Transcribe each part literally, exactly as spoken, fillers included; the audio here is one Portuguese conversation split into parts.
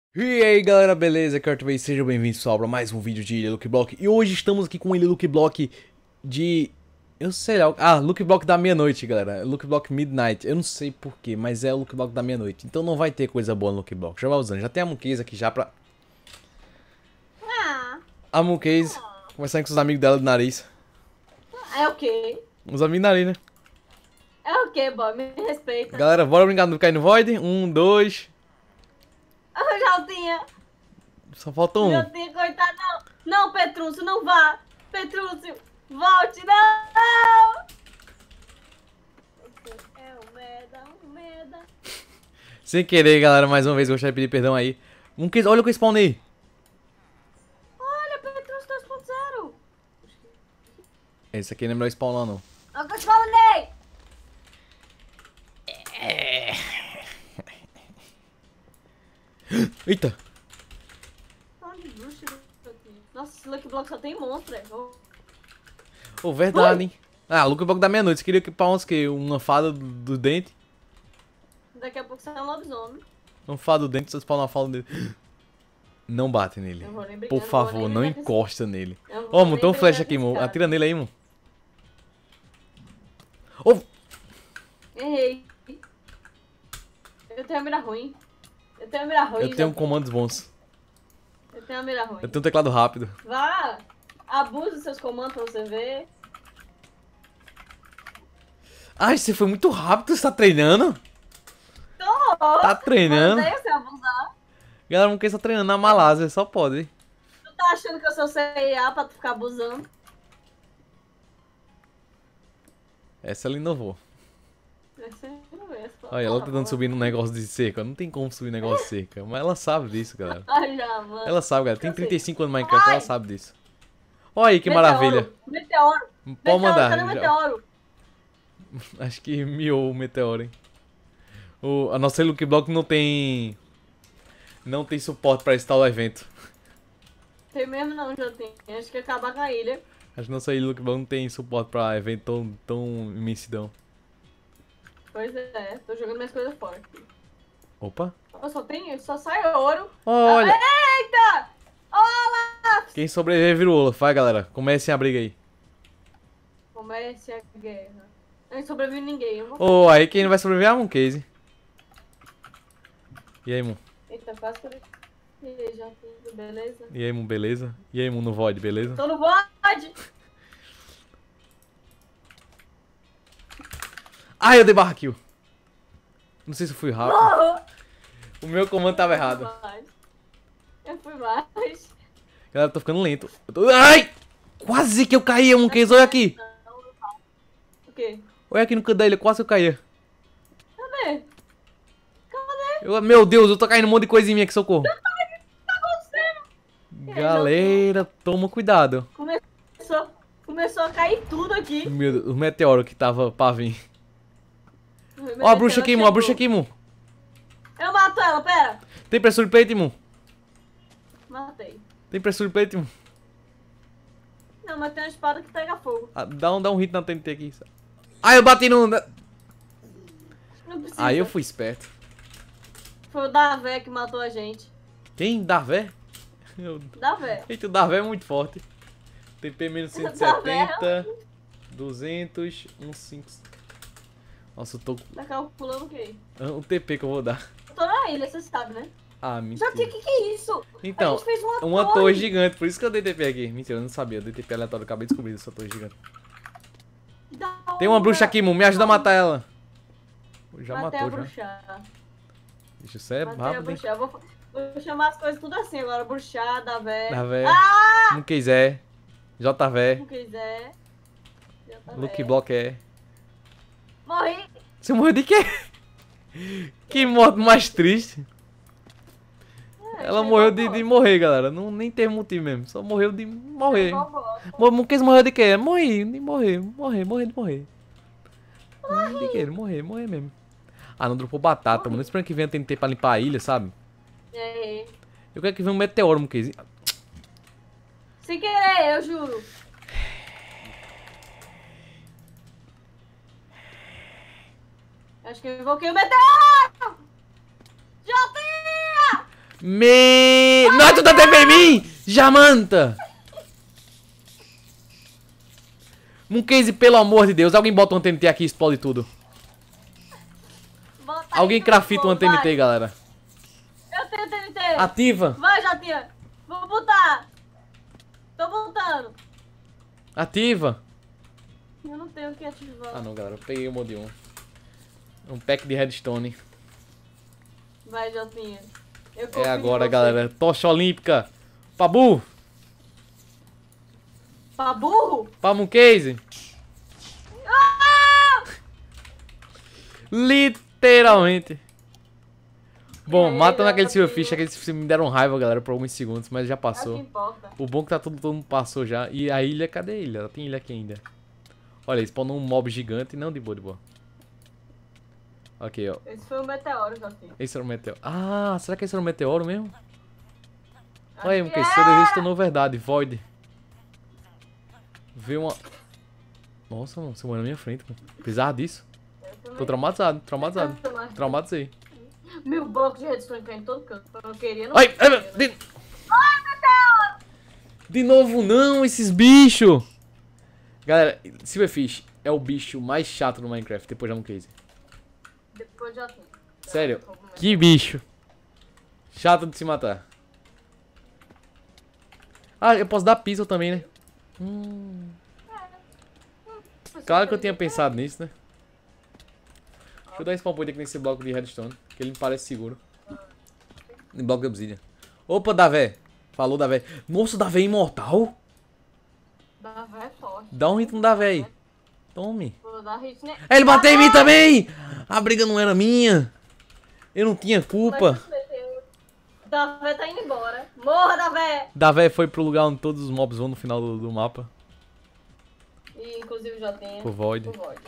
E aí galera, beleza? Aqui é o Arthur, sejam bem-vindos pessoal para mais um vídeo de Ilha Lucky Block. E hoje estamos aqui com o Ilha Lucky Block de... Eu sei lá... Ah, Lucky Block da meia-noite, galera. Lucky Block Midnight. Eu não sei porquê, mas é o Lucky Block da meia-noite. Então não vai ter coisa boa no Lucky Block. Já vai usando. Já tem a Mooncase aqui já pra... Ah, A Mooncase. ah. Conversando com os amigos dela do nariz. É o quê? Os amigos do nariz, né? É o quê, boy? Me respeita. Galera, bora brincar no Cair no Void? Um, dois... Eu já tinha. Só falta um. Já tinha, coitado. Não, não, Petrúcio, não vá. Petrúcio, volte, não. Você é um merda, um merda. Sem querer, galera, mais uma vez gostaria de pedir perdão aí. Mooncase, olha o que eu spawnei. Olha, Petrúcio dois ponto zero. Esse aqui não é melhor spawnar não. Olha o que eu te falei. Eita. Onde bruxa aqui? Nossa, esse Lucky Block só tem monstro, é. Oh. Ô, verdade, hein? Ah, Lucky Block da meia-noite. Você queria equipar uns que? Uma fada do, do dente? Daqui a pouco sai um lobisomem. Uma fada do dente, você spawna uma fada dele. Não bate nele. Eu vou nem Por brincando, favor, vou nem não brincar com esse- encosta nele. eu Ô, vou mano, nem tem um brincar flash com aqui, esse mano. cara. Atira nele aí, mano. Ô, Errei. Eu tenho a mira ruim. Eu tenho a mira ruim. eu tenho já. comandos bons. Eu tenho a mira ruim. Eu tenho um teclado rápido. Vá, abuse dos seus comandos pra você ver. Ai, você foi muito rápido. Você tá treinando? Tô! Tá treinando? Mandei você abusar. Galera, não quer estar treinando na Malásia. Só pode. Tu tá achando que eu sou C I A pra tu ficar abusando? Essa ela inovou. Essa não é essa. Olha, ela tentando subir no negócio de cerca. Não tem como subir negócio de cerca. Mas ela sabe disso, galera. Ai, já, mano. Ela sabe, galera. Tem Eu sei. trinta e cinco anos no Minecraft, Ai. ela sabe disso. Olha aí que Meteoro, maravilha. Meteoro. Pode Meteoro, mandar. cadê o já- meteoro? Acho que miou o meteoro, hein. O, a nossa Lucky Block não tem... Não tem suporte pra instalar o evento. Tem mesmo não, já tem. Acho que ia acabar com a ilha. Acho que nossa Lucky Block não tem suporte pra evento tão, tão imensidão. Pois é, tô jogando minhas coisas fora. Opa. Eu só tenho, só sai ouro. Olha. Eita! Olá! Quem sobreviver vira o Olaf. Vai, galera. Comecem a briga aí. Comece a guerra. Não sobrevive ninguém. Eu vou... Ô, aí quem não vai sobreviver é a Mooncase. E aí, Moon? Eita, quase que eu... E aí, já tudo, beleza? E aí, Moon, beleza? E aí, Moon, no Void, beleza? Tô no bode! Ai, eu dei barra kill. Não sei se eu fui rápido. Morro! O meu comando tava errado. Eu fui mais. Galera, eu tô ficando lento. Eu tô... Ai! Quase que eu caía, Mooncase. Olha aqui. O quê? Olha aqui no canto da ilha. Quase que eu caía. Cadê? Cadê? Eu, meu Deus, eu tô caindo um monte de coisa em mim aqui, socorro. O que tá acontecendo? Galera, toma cuidado. Começou, começou a cair tudo aqui. Meu Deus, o meteoro que tava pra vir. Meu Ó, a bruxa Deus, aqui, Moon. A chegou. bruxa aqui, Moon. Eu mato ela, pera. Tem pressure plate, Moon. Matei. Tem pressure plate, Moon. Não, mas tem uma espada que pega fogo. Ah, dá, um, dá um hit na T N T aqui. Ai, eu bati no... Não precisa. Aí eu fui esperto. Foi o Davé que matou a gente. Quem? Davé? Eu... Davé. Eita, o Davé é muito forte. T P menos cento e setenta. duzentos. cento. Nossa, eu tô... Tá calculando o quê? O T P que eu vou dar. Eu tô na ilha, você sabe, né? Ah, Já mentira. tinha, o que que é isso? Então, A gente fez uma, uma torre. torre gigante. Por isso que eu dei T P aqui. Mentira, eu não sabia. Eu dei T P aleatório. Eu acabei de descobrir essa torre gigante. Da Tem uma hora. bruxa aqui, Moon. Me ajuda a matar ela. Já Matei matou, a já. bruxa. Deixa eu ser Matei a rápido, hein. bruxa. Eu Vou, vou chamar as coisas tudo assim agora. Bruxar, Davé. Davé. Ah! Não quiser. J V. Não quiser. Já tá Lucky velho. Block é. Morri. Você morreu de quê? Que morte mais triste. É, Ela chegou morreu a de, de bosta. morrer, galera. Não, nem teve motivo mesmo. Só morreu de morrer. Chegou a bosta. Mo- Mooncase morreu de quê? Morri, de morrer. Morrer, morrer de morrer. Morrer de quê? Morrer, morrer mesmo. Ah, não dropou batata, mano. Esperando que venha T N T pra limpar a ilha, sabe? É. Eu quero que venha um meteoro, Mooncase. Sem querer, eu juro. Acho que eu invoquei o meteoro! Já tinha! Me... Não, tu tá T P em mim! Jamanta! Mooncase, pelo amor de Deus, alguém bota um T N T aqui e explode tudo. Bota aí, Alguém crafita um vai. T N T, galera. Eu tenho T N T. Ativa. Vai, Jotinha. Vou botar. Tô botando. Ativa. Eu não tenho o que ativar. Ah não, galera, eu peguei o mod um. Um pack de redstone. Vai, Jotinha. Eu confio É em agora, você. galera. Tocha olímpica. Pabu. Pra burro? Pra Mooncase. Ah! Literalmente. Bom, E aí, matando galera, aquele que- Silverfish, aqueles me deram raiva, galera, por alguns segundos, mas já É o que passou. importa. O bom é que tá todo, todo mundo passou já. E a ilha, cadê a ilha? Tem ilha aqui ainda. Olha, spawnou um mob gigante. Não, de boa, de boa. Ok, ó. Esse foi um meteoro, Jotinha. Esse era o meteoro. Ah, será que esse era o meteoro mesmo? Acho Olha aí, que Mooncase, é. seu desejo se tornou verdade. Void. Vê uma... Nossa, mano, você morreu na minha frente, mano. Precisava disso. Eu também. Tô traumatizado, traumatizado. Eu também. Traumatizei. Meu bloco de redstone caiu em todo canto. Eu queria, não Ai, ai, queria, meu- né? de... de novo não, esses bichos. Galera, Silverfish é o bicho mais chato no Minecraft, depois da Mooncase. Depois já tem. Sério, que bicho. Chato de se matar. Ah, eu posso dar pixel também, né? Hum, claro que eu tinha pensado nisso, né? Deixa eu dar spawn point aqui nesse bloco de redstone, que ele me parece seguro. Em bloco de obsidian. Opa, Davé. Falou, Davé. Nossa, Davé é imortal? Dá vai forte. Dá um hit no Davé aí. Tome. Vou dar hit, né? Ele bateu em mim também! A briga não era minha. Eu não tinha culpa. Davé tá indo embora. Morra, Davé! Davé foi pro lugar onde todos os mobs vão no final do, do mapa. E inclusive já tem. Pro Void. O Void.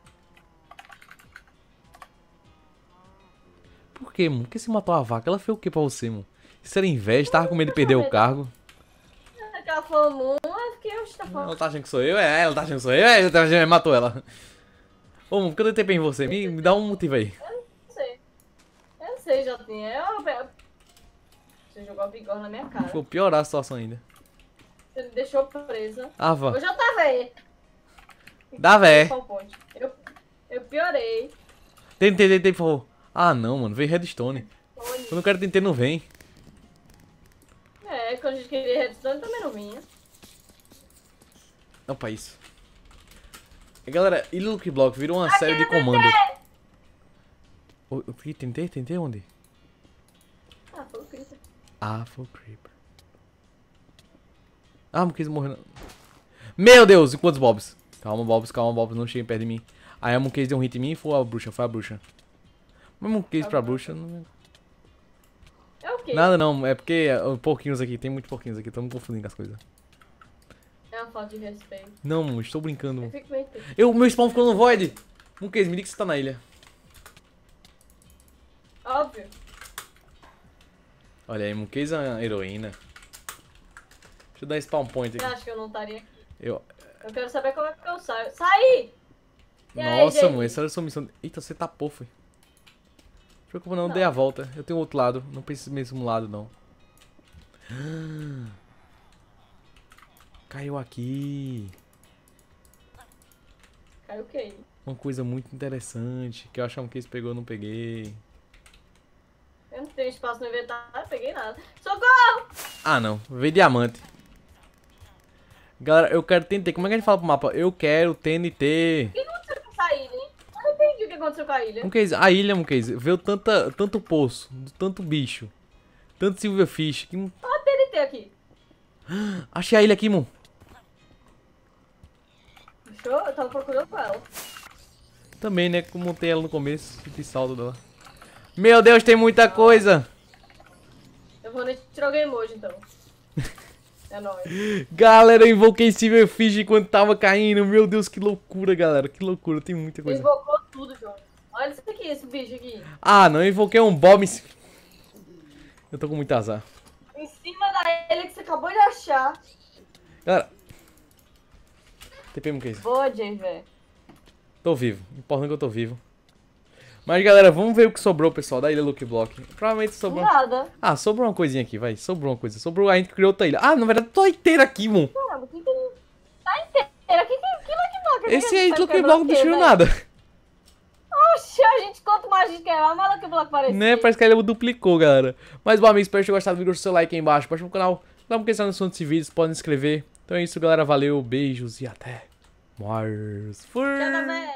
Por que, mano? Por que você matou a vaca? Ela fez o que pra você, mano? Isso era inveja, tava com medo de perder o cargo. Ela falou muito, eu fiquei, oxe, tá falando. Ela tá achando que sou eu? É, ela tá achando que sou eu? É, ela tá achando que matou ela. Ô, mano, por que eu dei T P em você? Me, me dá um motivo aí. Eu não sei. Eu não sei, já tinha. Eu, eu... Você jogou a bigorna na minha cara. Vou piorar a situação ainda. Você me deixou presa. Ava. Eu já tava aí. Davé. Eu, eu piorei. Tentei, tentei, por favor. Ah, não, mano. Veio redstone. Olha. Eu não quero tentar, não vem. É, quando a gente queria redstone também não vinha. Opa, isso. E, galera, e Lucky Block virou uma série de comando. O o que? Tentei? Tentei onde? Ah, foi o Creeper. Ah, foi o Creeper. Ah, não quis morrer não. Meu Deus, e quantos bobs? Calma, bobs, calma, bobs, não cheguem perto de mim. Aí a Mooncase deu um hit em mim e foi a bruxa, foi a bruxa. Mas Mooncase pra bruxa não... É o quê? Nada não, é porque uh, porquinhos aqui, tem muitos porquinhos aqui, tô me confundindo com as coisas. É uma falta de respeito. Não, mano, estou brincando. Eu Mano. fico meio triste. Eu, meu spawn ficou no void. Mooncase, me diga que você tá na ilha. Óbvio. Olha aí, Mooncase é uma heroína. Deixa eu dar spawn point Você aqui. acha que eu não estaria aqui? Eu... Eu quero saber como é que eu saio. Saí! E aí, Nossa, gente? mano, essa era a sua missão. Eita, você tapou, foi. Não se preocupa não, dei a volta. Eu tenho outro lado, não preciso mesmo lado, não. Caiu aqui. Caiu o quê? Uma coisa muito interessante, que eu achava que eles pegou, eu não peguei. Eu não tenho espaço no inventário, não peguei nada. Socorro! Ah, não. Veio diamante. Galera, eu quero T N T. Como é que a gente fala pro mapa? Eu quero T N T. O que aconteceu com essa ilha, hein? Eu não entendi o que aconteceu com a ilha. Mooncase, a ilha, Mooncase, veio tanta, tanto poço, tanto bicho, tanto silverfish. Que... Olha a T N T aqui. Achei a ilha aqui, mano. Fechou? Eu tava procurando com ela. Também, né? Que eu montei ela no começo. Que saldo dela. Meu Deus, tem muita coisa. Eu vou nem tirar o game hoje, então. É nóis. Galera, eu invoquei silverfish enquanto tava caindo. Meu Deus, que loucura, galera. Que loucura, tem muita coisa. Invocou tudo, João. Olha isso aqui, esse bicho aqui. Ah, não, eu invoquei um bob. em ci- Eu tô com muito azar. Em cima da ilha que você acabou de achar. Galera. T P, Mooncase. Boa, Jay, velho. Tô vivo. Importante que eu tô vivo. Mas, galera, vamos ver o que sobrou, pessoal, da ilha Lucky Block. Provavelmente sobrou... Nada. Ah, sobrou uma coisinha aqui, vai. Sobrou uma coisa. Sobrou, a gente criou outra ilha. Ah, na verdade, tô inteira aqui, mano. Caramba, que que... Tá inteira. Que que, que Lucky Block? Esse aí, Lucky Block, não destruiu nada. Oxe, a gente, quanto mais a gente quebrar, mais Lucky Block parece. Né, parece que ele duplicou, galera. Mas, bom, amigos, espero que tenham gostado do vídeo. Deixa o seu like aí embaixo. Baixa no canal. Dá uma questão na descrição desse vídeo. Podem se inscrever. Então é isso, galera. Valeu, beijos e até mais. Fui! Tchau,